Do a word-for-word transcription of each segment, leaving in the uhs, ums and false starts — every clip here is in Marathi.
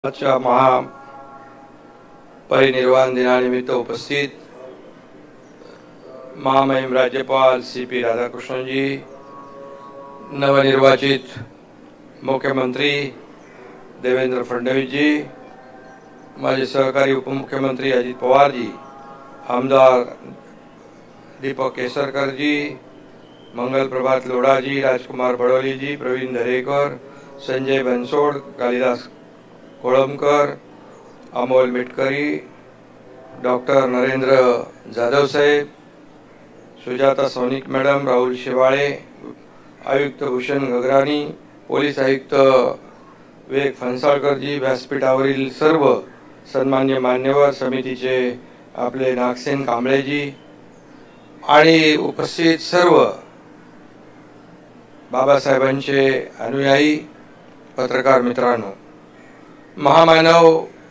आजच्या महापरिनिर्वाण दिनानिमित्त उपस्थित महामहिम राज्यपाल सी पी राधाकृष्णन जी, नवनिर्वाचित मुख्यमंत्री देवेंद्र फडणवीस जी, माजी सहकारी उपमुख्यमंत्री अजित पवार जी, आमदार दीपक केसरकर जी, मंगल प्रभात लोढ़ा जी, राजकुमार बड़ोली जी, प्रवीण दरेकर, संजय बनसोड, कालिदास कोळंबकर, अमोल मिटकरी, डॉक्टर नरेंद्र जाधव साहेब, सुजाता सोनिक मैडम, राहुल शिवाळे, आयुक्त भूषण गगरानी, पोलीस आयुक्त विवेक फणसाळकर जी, व्यासपीठावरील सर्व सन्मान्य मान्यवर, समितीचे आपले नागसेन कांबळे जी आणि उपस्थित सर्व बाबासाहेबांचे अनुयायी पत्रकार मित्रांनो, महामानव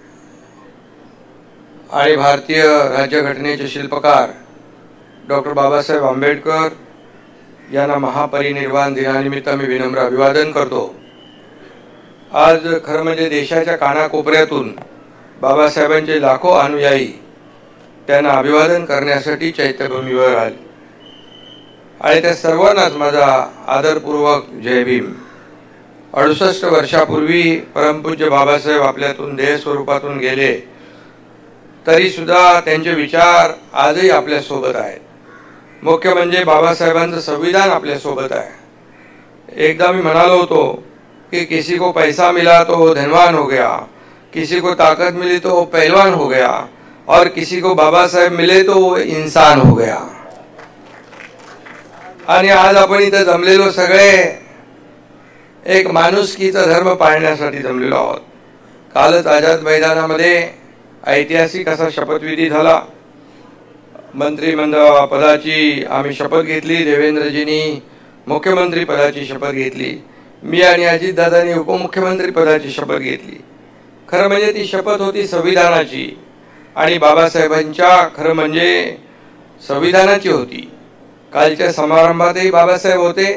आणि भारतीय राज्यघटनेचे शिल्पकार डॉक्टर बाबासाहेब आंबेडकर यांना महापरिनिर्वाण दिनानिमित्त मी विनम्र अभिवादन करतो। आज खरं म्हणजे देशाच्या कानाकोपऱ्यातून बाबासाहेबांचे लाखो अनुयायी त्यांना अभिवादन करण्यासाठी चैत्यभूमीवर आले आणि त्या सर्वांनाच माझा आदरपूर्वक जय भीम। अडुसष्ट वर्षापूर्वी परमपूज्य बाबासाहेब आपल्यातून देह स्वरूपातून गेले, तरी सुद्धा त्यांचे विचार आजही आपल्या सोबत आहेत। मुख्य म्हणजे बाबासाहेबांचं संविधान आपल्या सोबत आहे। एकदा मी म्हणालो होतो कि किसी को पैसा मिला तो वो धनवान हो गया, किसी को ताकत मिली तो वो पहलवान हो गया, और किसी को बाबा साहेब मिले तो वो इंसान हो गया। आणि आज आपण इथे जमलेलो सगळे एक माणुसकीचा धर्म पाळण्यासाठी जमलेलो आहोत। कालच आझाद मैदानामध्ये ऐतिहासिक असा शपथविधी झाला। मंत्रिमंडळ पदाची आम्ही शपथ घेतली, देवेंद्रजींनी मुख्यमंत्री पदाची शपथ घेतली, मी आणि अजितदादांनी उपमुख्यमंत्री पदाची शपथ घेतली। खरं म्हणजे ती शपथ होती संविधानाची आणि बाबासाहेबांच्या खरं म्हणजे संविधानाची होती। कालच्या समारंभातही बाबासाहेब होते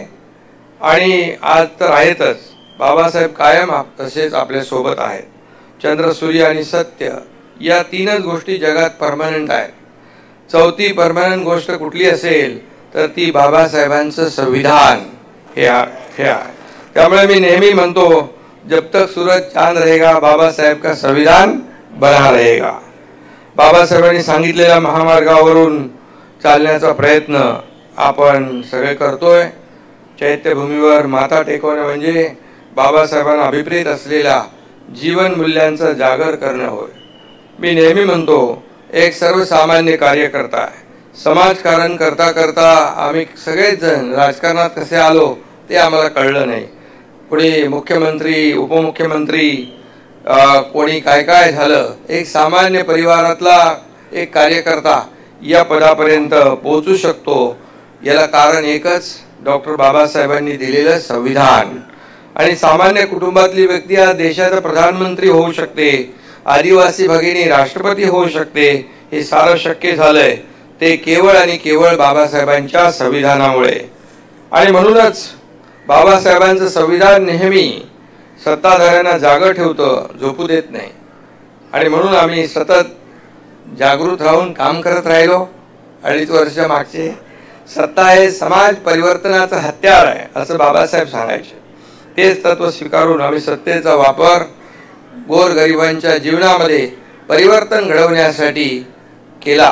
आणि आज तर आहेतच। बाबासाहेब कायम तसेच आपल्या सोबत आहेत। चंद्र, सूर्य आणि सत्य या तीनच गोष्टी जगात परमनंट आहेत। चौथी परमनंट गोष्ट कुठली असेल तर ती बाबासाहेबांचं संविधान हे आहे। त्यामुळे मी नेहमी म्हणतो, जब तक सूरज चांद रहेगा बाबा साहेब का संविधान बना रहेगा। बाबासाहेबांनी सांगितलेल्या महामार्गावरून चालण्याचा प्रयत्न आपण सगळे करतोय। चैत्यभूमीवर माथा टेकवणे म्हणजे बाबासाहेबांना अभिप्रेत असलेल्या जीवन मूल्यांचा जागर करणे होय। मी नेहमी म्हणतो, एक सर्वसामान्य कार्यकर्ता आहे। समाजकारण करता करता आम्ही सगळेच जण राजकारणात कसे आलो ते आम्हाला कळलं नाही। पुढे मुख्यमंत्री, उपमुख्यमंत्री, कोणी काय काय झालं, एक सामान्य परिवारातला एक कार्यकर्ता या पदापर्यंत पोहोचू शकतो। याला कारण एकच, डॉक्टर बाबासाहेबांनी दिलेलं संविधान। आणि सामान्य कुटुंबातली व्यक्ती आज देशाचा प्रधानमंत्री होऊ शकते, आदिवासी भगिनी राष्ट्रपती होऊ शकते। हे सारं शक्य झालंय ते केवळ आणि केवळ बाबासाहेबांच्या संविधानामुळे। आणि म्हणूनच बाबासाहेबांचं संविधान नेहमी सत्ताधाऱ्यांना जागा ठेवतं, झोपू देत नाही। आणि म्हणून आम्ही सतत जागृत राहून काम करत राहिलो। अडीच वर्ष मागचे सत्ता हे समाज परिवर्तनाचं हत्यार आहे असं बाबासाहेब सांगायचे। तेच तत्व स्वीकारून आम्ही सत्तेचा वापर गोरगरिबांच्या जीवनामध्ये परिवर्तन घडवण्यासाठी केला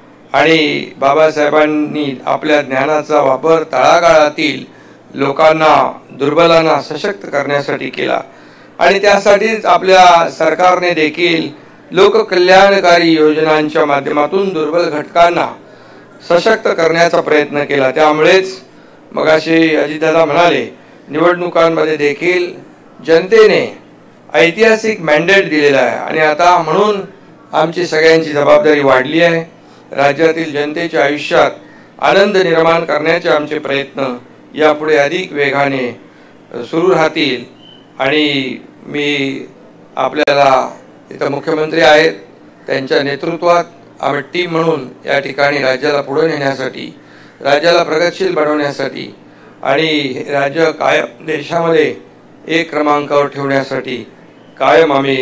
आणि बाबासाहेबांनी आपल्या ज्ञानाचा वापर तळागाळातील लोकांना, दुर्बलांना सशक्त करण्यासाठी केला। आणि त्यासाठीच आपल्या सरकारने देखील लोककल्याणकारी योजनांच्या माध्यमातून दुर्बल घटकांना सशक्त करण्याचा प्रयत्न केला। त्यामुळेच मगाशी अजितदादा म्हणाले, निवडणुकांमध्ये देखील जनतेने ऐतिहासिक मॅन्डेट दिलेला आहे आणि आता म्हणून आमची सगळ्यांची जबाबदारी वाढली आहे। राज्यातील जनतेच्या आयुष्यात आनंद निर्माण करण्याचे आमचे प्रयत्न यापुढे अधिक वेगाने सुरू राहतील। आणि मी आपल्याला इथं मुख्यमंत्री आहेत, त्यांच्या नेतृत्वात आम्ही टीम म्हणून या ठिकाणी राज्याला पुढे नेण्यासाठी, राज्याला प्रगतशील बनवण्यासाठी आणि राज्य कायम देशामध्ये एक क्रमांकावर ठेवण्यासाठी कायम आम्ही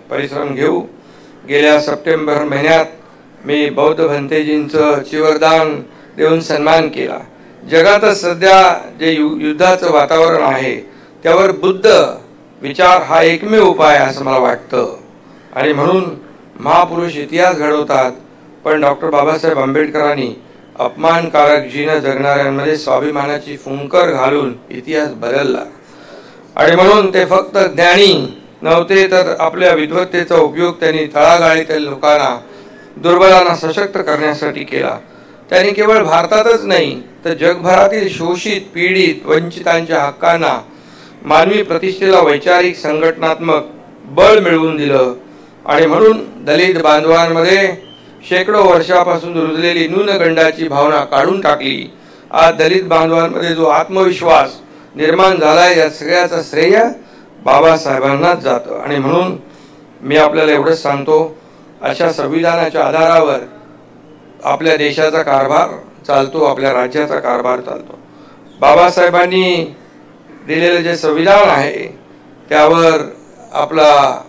परिश्रम घेऊ. गेल्या सप्टेंबर महिन्यात मी बौद्ध भंतेजींचं चिवरदान देऊन सन्मान केला. जगातच सध्या जे यु युद्धाचं वातावरण आहे त्यावर बुद्ध विचार हा एकमेव उपाय असं मला वाटतं. आणि म्हणून महापुरुष इतिहास घडवतात, पण डॉक्टर बाबासाहेब आंबेडकरांनी अपमानकारक जीवन जगणाऱ्यांमध्ये स्वाभिमानाची फुंकर घालून इतिहास बदलला. आणि म्हणून ते फक्त ज्ञानी नव्हते, तर आपल्या विद्वत्तेचा उपयोग त्यांनी तळागाळीतील लोकांना, दुर्बलांना सशक्त करण्यासाठी केला. त्यांनी केवळ भारतातच नाही तर जगभरातील शोषित, पीडित, वंचितांच्या हक्कांना, मानवी प्रतिष्ठेला वैचारिक संघटनात्मक बळ मिळवून दिलं. आणि म्हणून दलित बांधवांमध्ये शेकडो वर्षापासून रुजलेली न्यूनगंडाची भावना काढून टाकली. आज दलित बांधवांमध्ये जो आत्मविश्वास निर्माण झालाय या सगळ्याचं श्रेय बाबासाहेबांनाच जातं. आणि म्हणून मी आपल्याला एवढंच सांगतो, अशा संविधानाच्या आधारावर आपल्या देशाचा कारभार चालतो, आपल्या राज्याचा कारभार चालतो. बाबासाहेबांनी दिलेलं जे संविधान आहे त्यावर आपला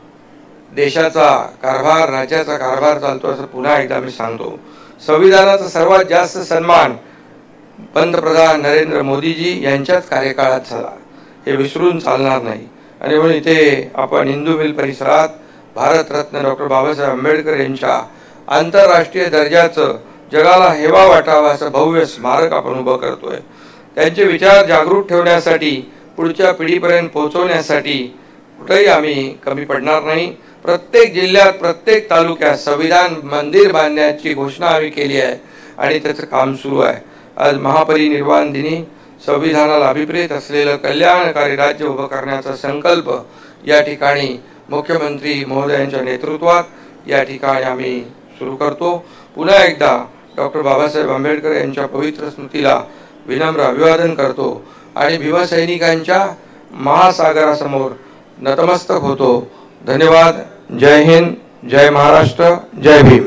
देशाचा कारभार, राज्याचा कारभार चालतो असं पुन्हा एकदा मी सांगतो. संविधानाचा सर्वात जास्त सन्मान पंतप्रधान नरेंद्र मोदीजी यांच्याच कार्यकाळात झाला, हे विसरून चालणार नाही. आणि म्हणून इथे आपण हिंदू मिल परिसरात भारतरत्न डॉक्टर बाबासाहेब आंबेडकर यांच्या आंतरराष्ट्रीय दर्जाचं, जगाला हेवा वाटावा असं भव्य स्मारक आपण उभं करतोय. त्यांचे विचार जागृत ठेवण्यासाठी, पुढच्या पिढीपर्यंत पोहोचवण्यासाठी कुठेही आम्ही कमी पडणार नाही. प्रत्येक जिल्ह्यात, प्रत्येक तालुक्यात संविधान मंदिर बांधण्याची घोषणा आम्ही केली आहे आणि त्याचं काम सुरू आहे. आज महापरिनिर्वाण दिनी संविधानाला अभिप्रेत असलेलं कल्याणकारी राज्य उभं करण्याचा संकल्प या ठिकाणी मुख्यमंत्री महोदयांच्या नेतृत्वात या ठिकाणी आम्ही सुरू करतो. पुन्हा एकदा डॉक्टर बाबासाहेब आंबेडकर यांच्या पवित्र स्मृतीला विनम्र अभिवादन करतो आणि भीमसैनिकांच्या महासागरासमोर नतमस्तक होतो. धन्यवाद. जय हिंद, जय महाराष्ट्र, जय भीम.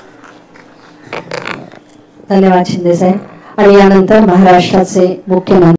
धन्यवाद शिंदे साहेब. आणि यानंतर महाराष्ट्राचे मुख्यमंत्री